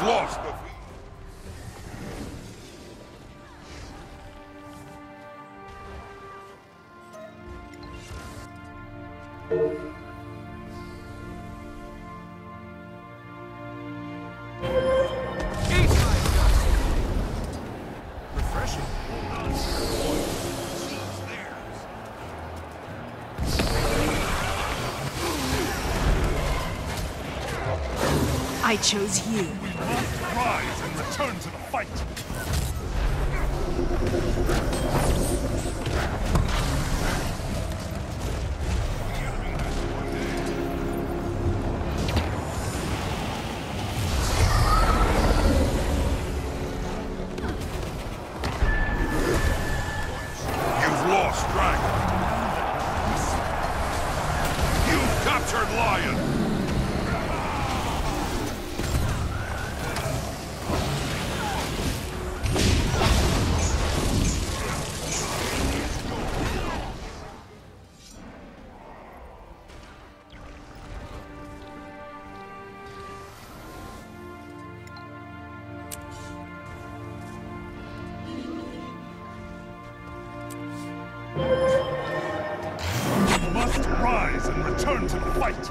lost the field. I chose you. We must rise and return to the fight. You've lost Dragon. You've captured Lion. We must rise and return to the fight.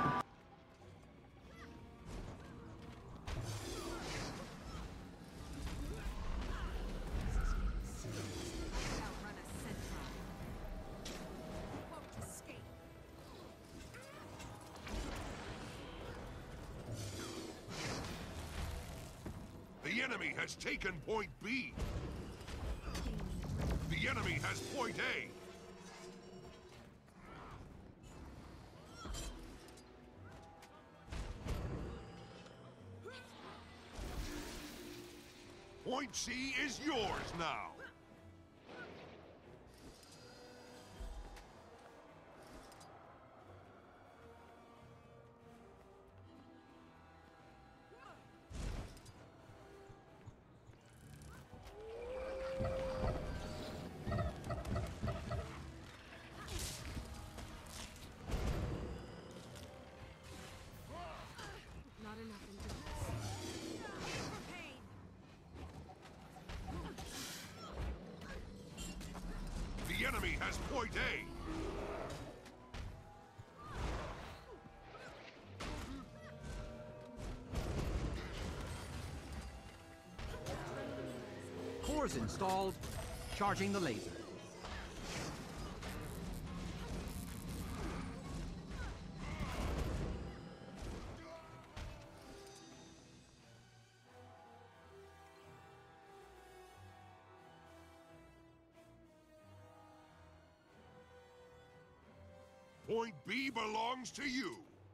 The enemy has taken point B. The enemy has point A. Point C is yours now. Not enough endurance. The enemy has point A. Cores installed. Charging the laser. Point B belongs to you.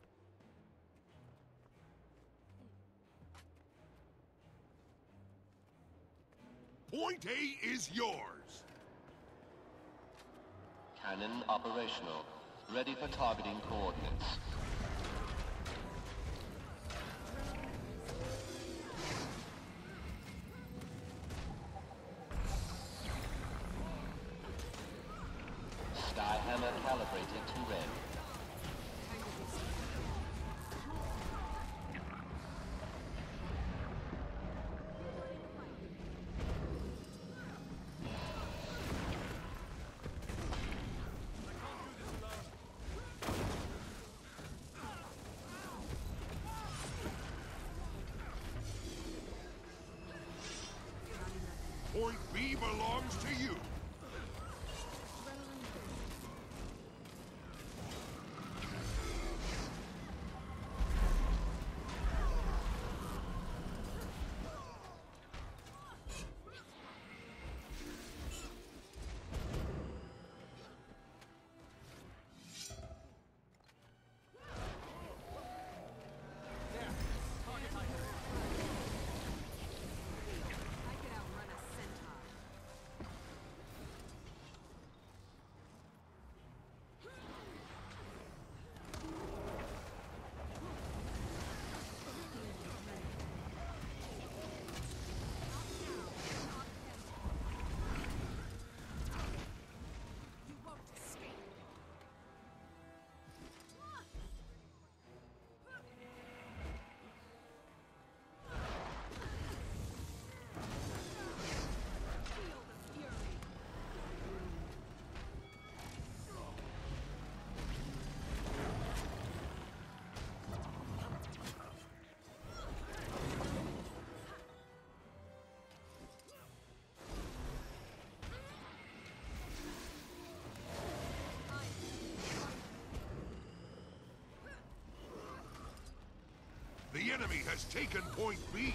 Point A is yours. Cannon operational. Ready for targeting coordinates. Skyhammer calibrated to red. Point B belongs to you. enemy has taken point B.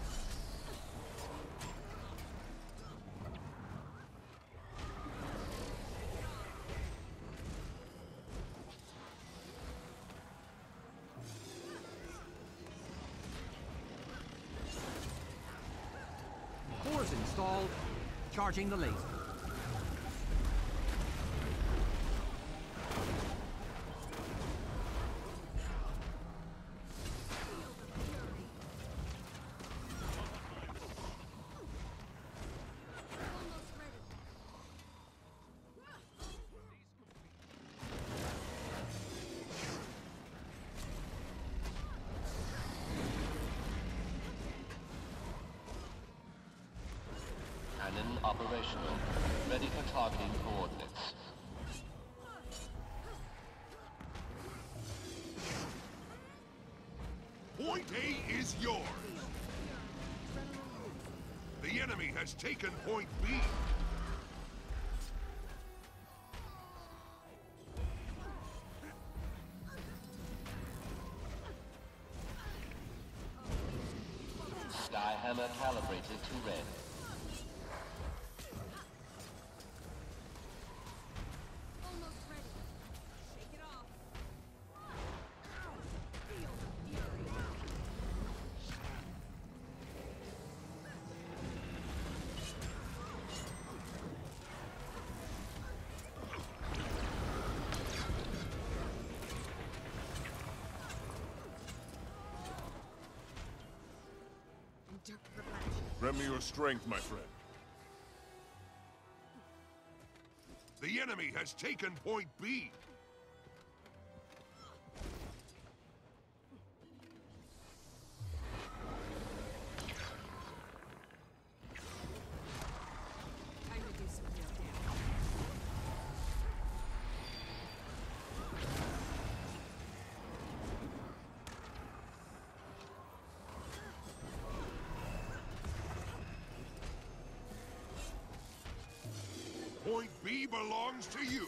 Cores installed. Charging the laser. Cannon operational. Ready for targeting coordinates. Point A is yours. The enemy has taken point B. Skyhammer calibrated to red. Almost ready. Shake it off. Feel the fury. Endure repletion. Lend me your strength, my friend. The enemy has taken point B. Time to do some real damage. Point B belongs to you.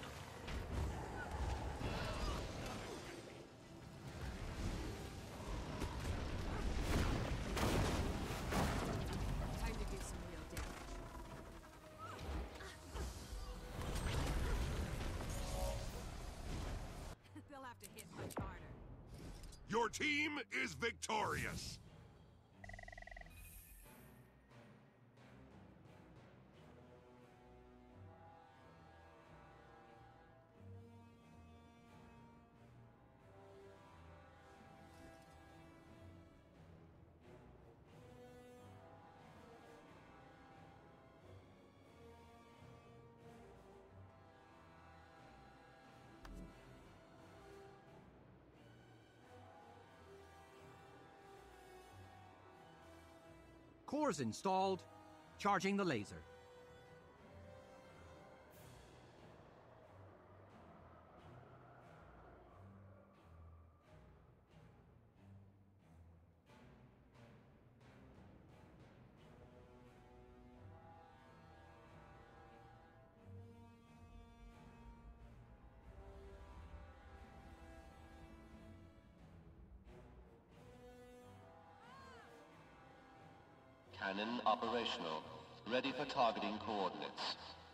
Time to do some real damage. They'll have to hit much harder. Your team is victorious. Cores installed. Charging the laser. Cannon operational. Ready for targeting coordinates.